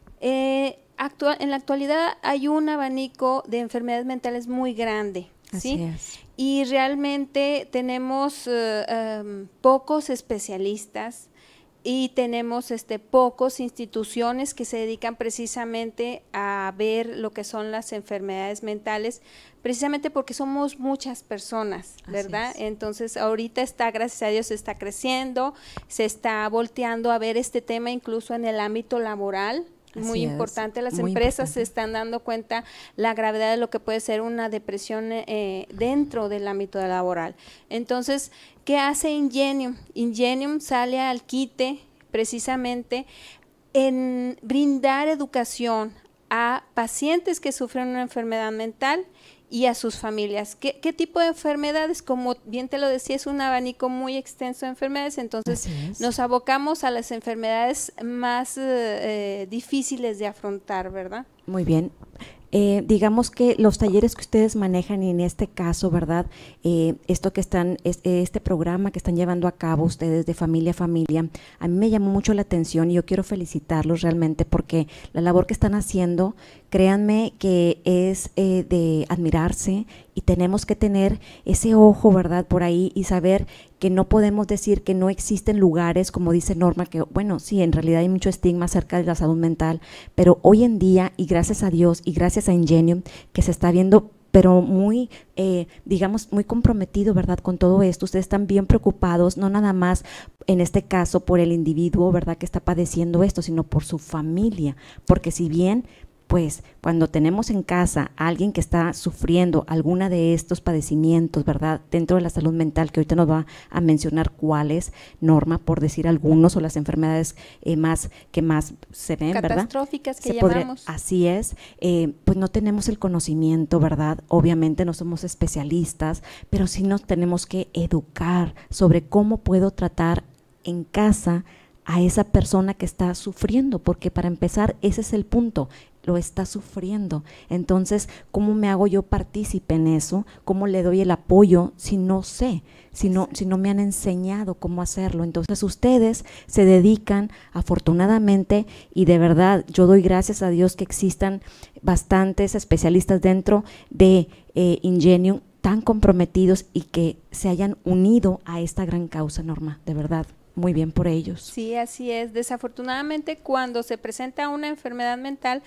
eh, Actual, en la actualidad hay un abanico de enfermedades mentales muy grande, ¿sí? Así es. Y realmente tenemos uh, um, pocos especialistas y tenemos este, pocos instituciones que se dedican precisamente a ver lo que son las enfermedades mentales, precisamente porque somos muchas personas, ¿verdad? Entonces ahorita está, gracias a Dios, se está creciendo, se está volteando a ver este tema incluso en el ámbito laboral. Así muy es, importante, las muy empresas importante. Se están dando cuenta la gravedad de lo que puede ser una depresión eh, dentro del ámbito laboral. Entonces, ¿qué hace Ingenium? Ingenium sale al quite precisamente en brindar educación a pacientes que sufren una enfermedad mental y a sus familias. ¿Qué, qué tipo de enfermedades? Como bien te lo decía, es un abanico muy extenso de enfermedades, entonces nos abocamos a las enfermedades más eh, difíciles de afrontar, ¿verdad? Muy bien. Eh, digamos que los talleres que ustedes manejan y en este caso, ¿verdad? Eh, esto que están, es, este programa que están llevando a cabo ustedes de familia a familia, a mí me llamó mucho la atención y yo quiero felicitarlos realmente porque la labor que están haciendo, créanme que es eh, de admirarse y tenemos que tener ese ojo, ¿verdad? Por ahí y saber que no podemos decir que no existen lugares, como dice Norma, que bueno, sí, en realidad hay mucho estigma acerca de la salud mental, pero hoy en día, y gracias a Dios, y gracias a Ingenium, que se está viendo pero muy, eh, digamos, muy comprometido, ¿verdad?, con todo esto. Ustedes están bien preocupados, no nada más en este caso por el individuo, ¿verdad?, que está padeciendo esto, sino por su familia, porque si bien pues cuando tenemos en casa a alguien que está sufriendo alguna de estos padecimientos, ¿verdad?, dentro de la salud mental, que ahorita nos va a mencionar cuáles, Norma, por decir algunos, o las enfermedades eh, más que más se ven, ¿verdad? Catastróficas que Se podría- llamamos. así es, eh, pues no tenemos el conocimiento, ¿verdad? Obviamente no somos especialistas, pero sí nos tenemos que educar sobre cómo puedo tratar en casa a esa persona que está sufriendo, porque para empezar ese es el punto, lo está sufriendo. Entonces, ¿cómo me hago yo partícipe en eso? ¿Cómo le doy el apoyo si no sé, si no, si no me han enseñado cómo hacerlo? Entonces, ustedes se dedican, afortunadamente, y de verdad, yo doy gracias a Dios que existan bastantes especialistas dentro de eh, Ingenium tan comprometidos y que se hayan unido a esta gran causa, Norma, de verdad. Muy bien por ellos. Sí, así es. Desafortunadamente, cuando se presenta una enfermedad mental,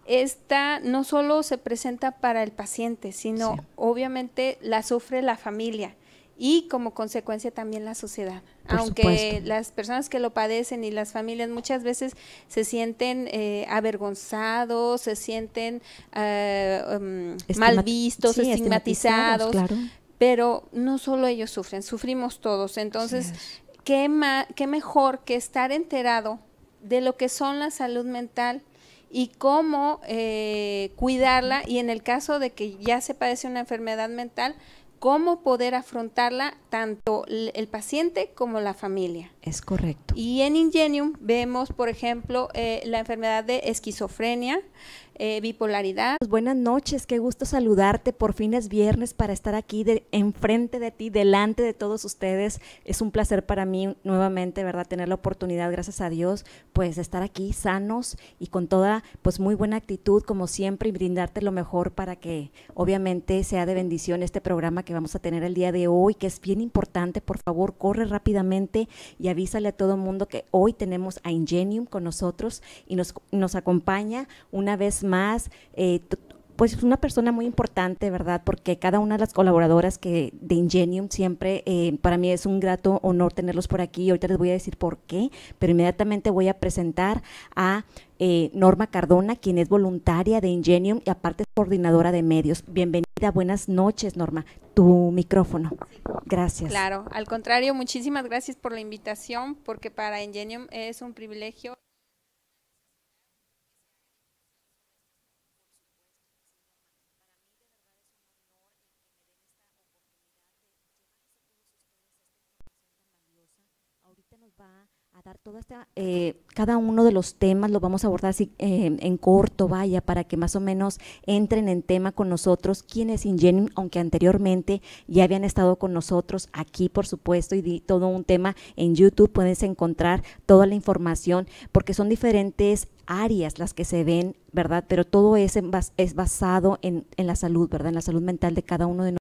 esta no solo se presenta para el paciente, sino Sí. obviamente la sufre la familia y como consecuencia también la sociedad. Por Aunque supuesto. las personas que lo padecen y las familias muchas veces se sienten eh, avergonzados, se sienten eh, um, Estigma- mal vistos, sí, estigmatizados, claro. pero no solo ellos sufren, sufrimos todos. Entonces, Así ¿Qué, ma- qué mejor que estar enterado de lo que son la salud mental y cómo eh, cuidarla, y en el caso de que ya se padece una enfermedad mental, cómo poder afrontarla tanto el, el paciente como la familia? Es correcto. Y en Ingenium vemos, por ejemplo, eh, la enfermedad de esquizofrenia, eh, bipolaridad. Pues buenas noches, qué gusto saludarte. Por fin es viernes para estar aquí de, enfrente de ti, delante de todos ustedes. Es un placer para mí nuevamente, ¿verdad?, tener la oportunidad, gracias a Dios, pues de estar aquí sanos y con toda, pues muy buena actitud, como siempre, y brindarte lo mejor para que obviamente sea de bendición este programa que vamos a tener el día de hoy, que es bien importante. Por favor, corre rápidamente y avísale a todo el mundo que hoy tenemos a Ingenium con nosotros y nos, nos acompaña una vez más, eh, t- pues una persona muy importante, ¿verdad? Porque cada una de las colaboradoras que de Ingenium siempre, eh, para mí es un grato honor tenerlos por aquí. Ahorita les voy a decir por qué, pero inmediatamente voy a presentar a eh, Norma Cardona, quien es voluntaria de Ingenium y aparte es coordinadora de medios. Bienvenida, buenas noches, Norma. Tu micrófono. Gracias. Claro, al contrario, muchísimas gracias por la invitación, porque para Ingenium es un privilegio. Ahorita nos va a dar toda esta, eh, cada uno de los temas lo vamos a abordar así, eh, en corto, vaya, para que más o menos entren en tema con nosotros. ¿Quién es Ingenium? Aunque anteriormente ya habían estado con nosotros aquí, por supuesto, y di todo un tema en YouTube, puedes encontrar toda la información, porque son diferentes áreas las que se ven, ¿verdad? Pero todo es, en bas- es basado en, en la salud, ¿verdad? En la salud mental de cada uno de nosotros.